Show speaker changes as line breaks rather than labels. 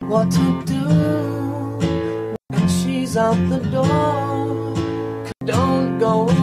what to do when she's out the door. Don't go